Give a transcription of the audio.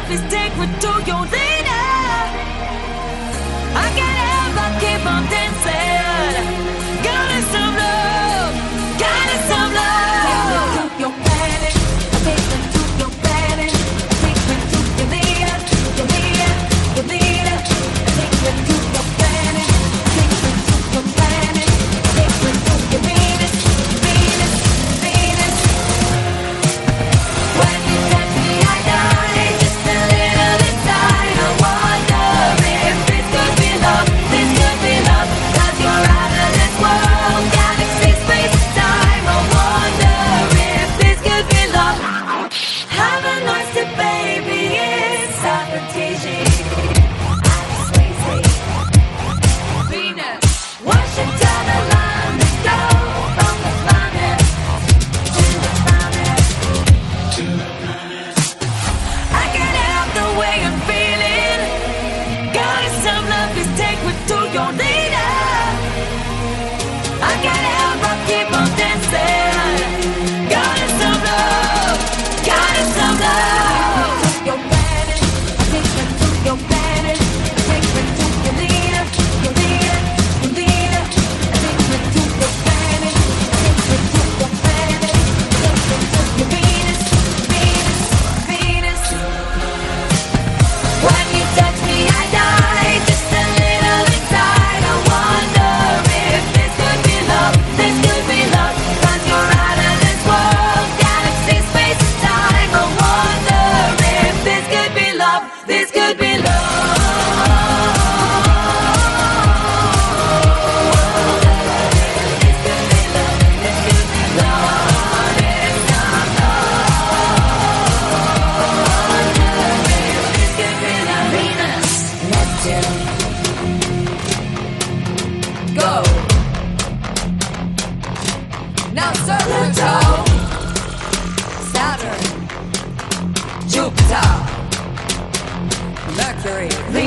love is sacred to your leader. I can't help but keep on dancing. Got us some love, got us some love. Take me to your planet, take me to your planet, take me to your leader, your leader, your leader. Take me to your planet, take me to your planet, take me to your Venus, Venus, Venus. When you touch me, I die just a little inside. I wonder if this could be love, this could be love. 'Cause you're out of this world, galaxy, space, and time. I wonder if this could be love. Have a nice day, baby. It's Socrates. Venus, Washington, the line to go from the planet to the planet. I can't help the way I'm feeling. Got some love is sacred to your leader. I can't help but keep on dancing. Got some love, got some love. Your planet, take me to your planet, take me to your leader, your leader, your leader. Take me to your planet, take me to your planet, take me to your Venus, Venus, Venus. When you touch me, I die just a little inside. I wonder if this could be love, this could be love. 'Cause you're out of this world, galaxy, space, and time. I wonder if this could be love, this could be love. This could be love, this could be love. It's not love. This could be love. Venus, Neptune, go. Now Pluto, Saturn, Jupiter, Mercury,